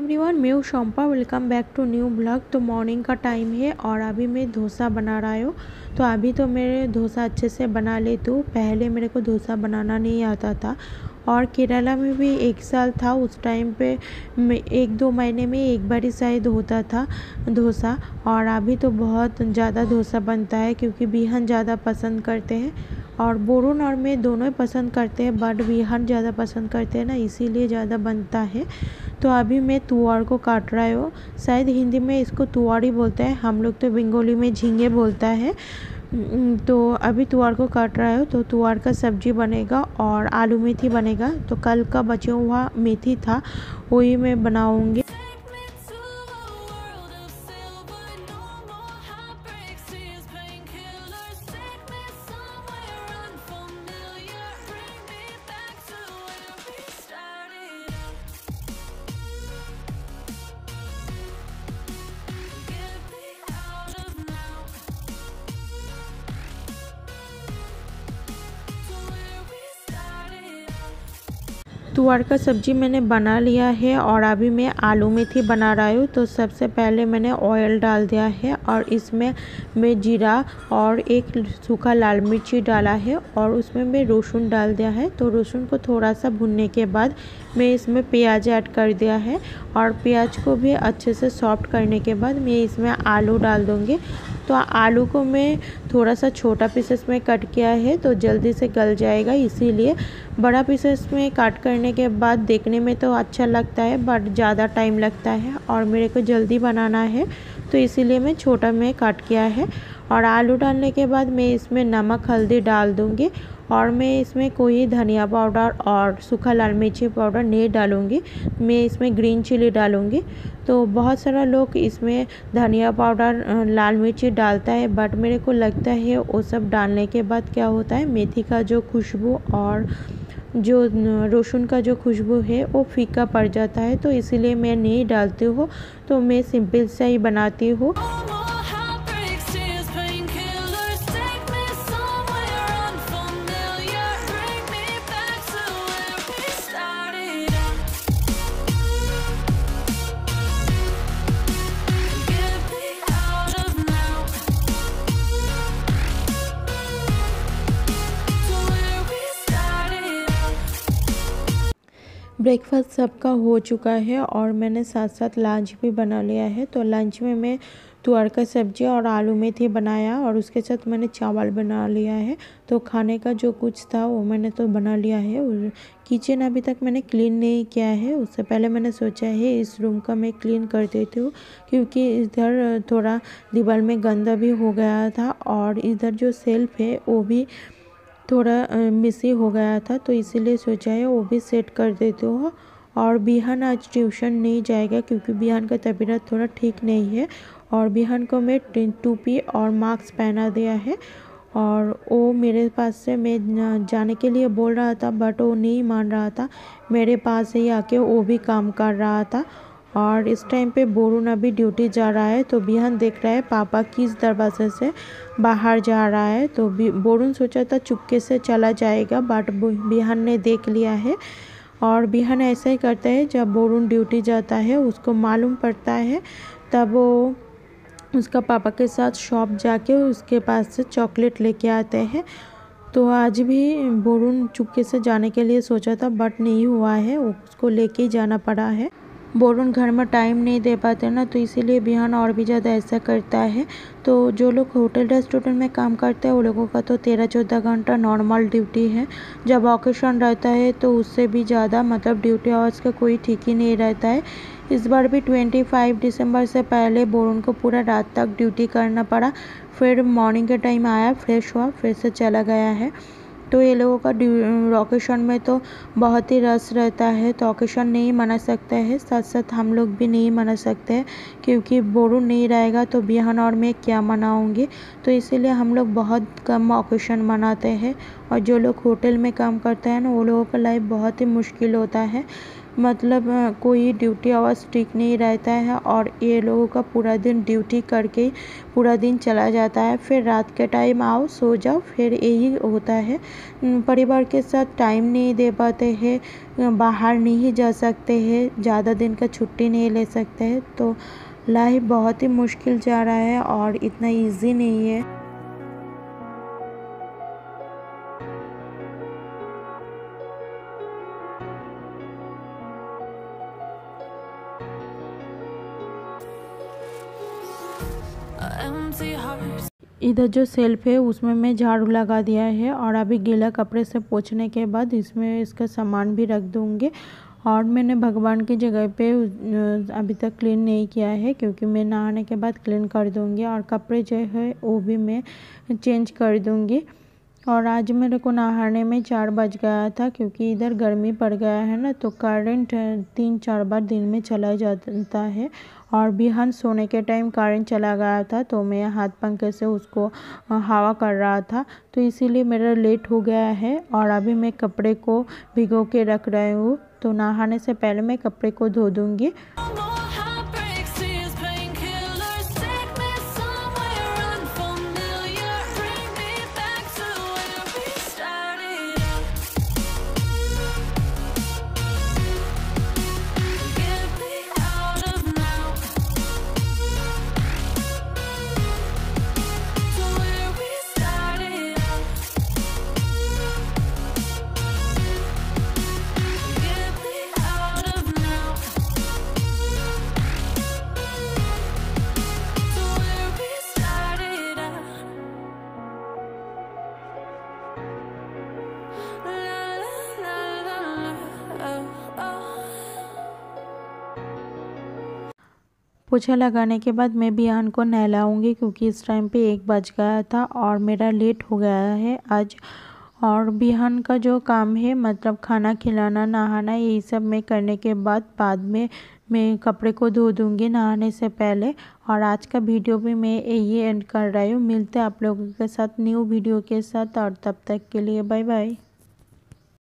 Everyone, मैं हूँ Shampa. Welcome back to new blog. तो मॉर्निंग का टाइम है और अभी मैं डोसा बना रहा हूँ। तो अभी तो मेरे डोसा अच्छे से बना लेती हूँ। पहले मेरे को डोसा बनाना नहीं आता था और केरला में भी 1 साल था। उस टाइम पे 1-2 महीने में एक बार ही शायद होता था डोसा। और अभी तो बहुत ज़्यादा डोसा बनता है क्योंकि बिहान ज़्यादा पसंद करते हैं और बोरून और मैं दोनों ही पसंद करते हैं, बट बिहान ज़्यादा पसंद करते हैं ना, इसीलिए ज़्यादा बनता है। तो अभी मैं तुअर को काट रहा हूँ। शायद हिंदी में इसको तुअर ही बोलते हैं, हम लोग तो बंगाली में झींगे बोलता है। तो अभी तुअर को काट रहा हूँ। तो तुअर का सब्जी बनेगा और आलू मेथी बनेगा। तो कल का बचा हुआ मेथी था, वही मैं बनाऊँगी। तुअर का सब्जी मैंने बना लिया है और अभी मैं आलू मेथी बना रहा हूँ। तो सबसे पहले मैंने ऑयल डाल दिया है और इसमें मैं जीरा और एक सूखा लाल मिर्ची डाला है और उसमें मैं लहसुन डाल दिया है। तो लहसुन को थोड़ा सा भुनने के बाद मैं इसमें प्याज ऐड कर दिया है और प्याज को भी अच्छे से सॉफ्ट करने के बाद मैं इसमें आलू डाल दूँगी। तो आलू को मैं थोड़ा सा छोटा पीसेस में कट किया है तो जल्दी से गल जाएगा, इसीलिए बड़ा पीसेस में कट करने के बाद देखने में तो अच्छा लगता है बट ज़्यादा टाइम लगता है और मेरे को जल्दी बनाना है, तो इसीलिए मैं छोटा में कट किया है। और आलू डालने के बाद मैं इसमें नमक हल्दी डाल दूँगी और मैं इसमें कोई धनिया पाउडर और सूखा लाल मिर्ची पाउडर नहीं डालूँगी, मैं इसमें ग्रीन चिली डालूँगी। तो बहुत सारा लोग इसमें धनिया पाउडर लाल मिर्ची डालता है, बट मेरे को लगता है वो सब डालने के बाद क्या होता है, मेथी का जो खुशबू और जो लहसुन का जो खुशबू है वो फीका पड़ जाता है, तो इसीलिए मैं नहीं डालती हूँ। तो मैं सिंपल सा ही बनाती हूँ। ब्रेकफास्ट सबका हो चुका है और मैंने साथ साथ लंच भी बना लिया है। तो लंच में मैं तुअर का सब्जी और आलू मेथी बनाया और उसके साथ मैंने चावल बना लिया है। तो खाने का जो कुछ था वो मैंने तो बना लिया है। और किचन अभी तक मैंने क्लीन नहीं किया है, उससे पहले मैंने सोचा है इस रूम का मैं क्लीन कर देती हूँ क्योंकि इधर थोड़ा दीवार में गंदा भी हो गया था और इधर जो सेल्फ है वो भी थोड़ा मिसी हो गया था, तो इसीलिए सोचा है वो भी सेट कर देती हूँ। और बिहान आज ट्यूशन नहीं जाएगा क्योंकि बिहान का तबीयत थोड़ा ठीक नहीं है और बिहान को मैं टोपी और मास्क पहना दिया है और वो मेरे पास से मैं जाने के लिए बोल रहा था बट वो नहीं मान रहा था, मेरे पास ही आके वो भी काम कर रहा था। और इस टाइम पे बोरून अभी ड्यूटी जा रहा है, तो बिहान देख रहा है पापा किस दरवाजे से बाहर जा रहा है। तो बोरून सोचा था चुपके से चला जाएगा बट बिहान ने देख लिया है। और बिहान ऐसा ही करता है, जब बोरून ड्यूटी जाता है उसको मालूम पड़ता है तब वो उसका पापा के साथ शॉप जाके उसके पास से चॉकलेट लेके आते हैं। तो आज भी बोरून चुपके से जाने के लिए सोचा था बट नहीं हुआ है, उसको लेके ही जाना पड़ा है। बोरून घर में टाइम नहीं दे पाते ना, तो इसीलिए बिहान और भी ज़्यादा ऐसा करता है। तो जो लोग होटल रेस्टोरेंट में काम करते हैं वो लोगों का तो 13-14 घंटा नॉर्मल ड्यूटी है। जब ऑकेशन रहता है तो उससे भी ज़्यादा, मतलब ड्यूटी आवर्स का कोई ठीक ही नहीं रहता है। इस बार भी 25 दिसंबर से पहले बोरून को पूरा रात तक ड्यूटी करना पड़ा। फिर मॉर्निंग के टाइम आया, फ्रेश हुआ, फिर से चला गया है। तो ये लोगों का ऑकेशन में तो बहुत ही रस रहता है, तो ऑकेशन नहीं मना सकते हैं, साथ साथ हम लोग भी नहीं मना सकते हैं क्योंकि बोरून नहीं रहेगा तो बिहान और मैं क्या मनाऊंगी। तो इसीलिए हम लोग बहुत कम ऑकेशन मनाते हैं। और जो लोग होटल में काम करते हैं ना, वो लोगों का लाइफ बहुत ही मुश्किल होता है मतलब कोई ड्यूटी आवर्स ठीक नहीं रहता है और ये लोगों का पूरा दिन ड्यूटी करके पूरा दिन चला जाता है। फिर रात के टाइम आओ सो जाओ, फिर यही होता है। परिवार के साथ टाइम नहीं दे पाते हैं, बाहर नहीं जा सकते हैं, ज़्यादा दिन का छुट्टी नहीं ले सकते हैं। तो लाइफ बहुत ही मुश्किल जा रहा है और इतना इजी नहीं है। इधर जो सेल्फ है उसमें मैं झाड़ू लगा दिया है और अभी गीला कपड़े से पोंछने के बाद इसमें इसका सामान भी रख दूँगी। और मैंने भगवान की जगह पे अभी तक क्लीन नहीं किया है, क्योंकि मैं नहाने के बाद क्लीन कर दूँगी। और कपड़े जो है वो भी मैं चेंज कर दूँगी। और आज मेरे को नहाने में 4 बज गया था, क्योंकि इधर गर्मी पड़ गया है ना, तो करंट 3-4 बार दिन में चला जाता है। और बिहान सोने के टाइम करंट चला गया था, तो मैं हाथ पंखे से उसको हवा कर रहा था, तो इसीलिए मेरा लेट हो गया है। और अभी मैं कपड़े को भिगो के रख रही हूँ, तो नहाने से पहले मैं कपड़े को धो दूँगी। पोछा लगाने के बाद मैं बिहान को नहलाऊंगी, क्योंकि इस टाइम पे 1 बज गया था और मेरा लेट हो गया है आज। और बिहान का जो काम है, मतलब खाना खिलाना, नहाना, यही सब मैं करने के बाद में मैं कपड़े को धो दूँगी नहाने से पहले। और आज का वीडियो भी मैं यही एंड कर रही हूँ। मिलते हैं आप लोगों के साथ न्यू वीडियो के साथ, और तब तक के लिए बाय बाय।